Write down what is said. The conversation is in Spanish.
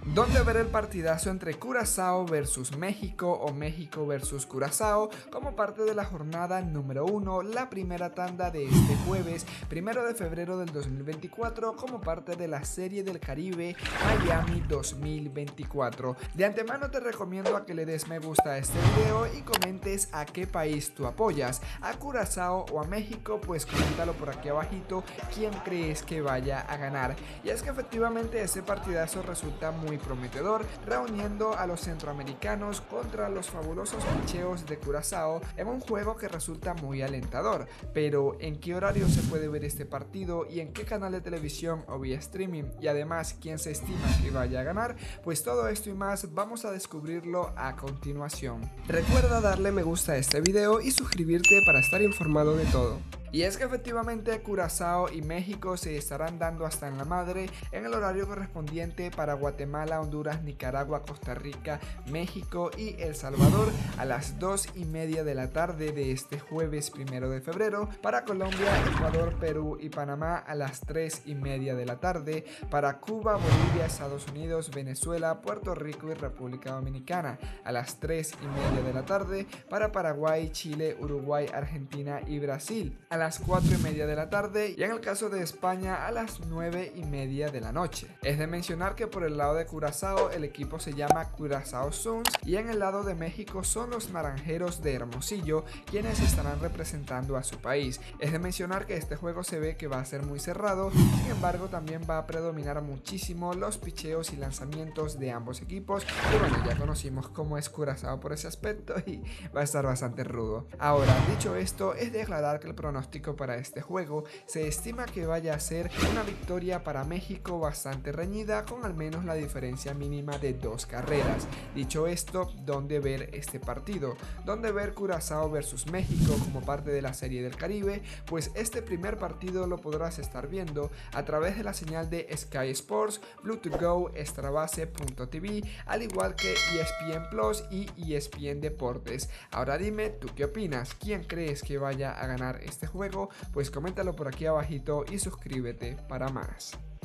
¿Dónde ver el partidazo entre Curazao versus México o México versus Curazao como parte de la jornada número 1, la primera tanda de este jueves 1 de febrero del 2024 como parte de la Serie del Caribe Miami 2024? De antemano te recomiendo a que le des me gusta a este video y comentes a qué país tú apoyas, a Curazao o a México. Pues coméntalo por aquí abajito quién crees que vaya a ganar. Y es que efectivamente ese partidazo resulta muy prometedor, reuniendo a los centroamericanos contra los fabulosos picheos de Curazao en un juego que resulta muy alentador. Pero ¿en qué horario se puede ver este partido y en qué canal de televisión o vía streaming? Y además, ¿quién se estima que vaya a ganar? Pues todo esto y más vamos a descubrirlo a continuación. Recuerda darle me gusta a este video y suscribirte para estar informado de todo. Y es que efectivamente Curazao y México se estarán dando hasta en la madre en el horario correspondiente para Guatemala, Honduras, Nicaragua, Costa Rica, México y El Salvador a las 2:30 de la tarde de este jueves 1 de febrero, para Colombia, Ecuador, Perú y Panamá a las 3:30 de la tarde, para Cuba, Bolivia, Estados Unidos, Venezuela, Puerto Rico y República Dominicana a las 3:30 de la tarde, para Paraguay, Chile, Uruguay, Argentina y Brasil a las 4:30 de la tarde, y en el caso de España a las 9:30 de la noche. Es de mencionar que por el lado de Curazao el equipo se llama Curazao Suns y en el lado de México son los Naranjeros de Hermosillo quienes estarán representando a su país. Es de mencionar que este juego se ve que va a ser muy cerrado, sin embargo también va a predominar muchísimo los picheos y lanzamientos de ambos equipos, y bueno, ya conocimos cómo es Curazao por ese aspecto y va a estar bastante rudo. Ahora, dicho esto, es de aclarar que el pronóstico para este juego se estima que vaya a ser una victoria para México bastante reñida, con al menos la diferencia mínima de 2 carreras. Dicho esto, ¿dónde ver este partido? ¿Dónde ver Curazao versus México como parte de la Serie del Caribe? Pues este primer partido lo podrás estar viendo a través de la señal de Sky Sports, Bluetooth Go, Extrabase.tv, al igual que ESPN Plus y ESPN Deportes. Ahora dime, ¿tú qué opinas? ¿Quién crees que vaya a ganar este juego? Pues coméntalo por aquí abajito y suscríbete para más.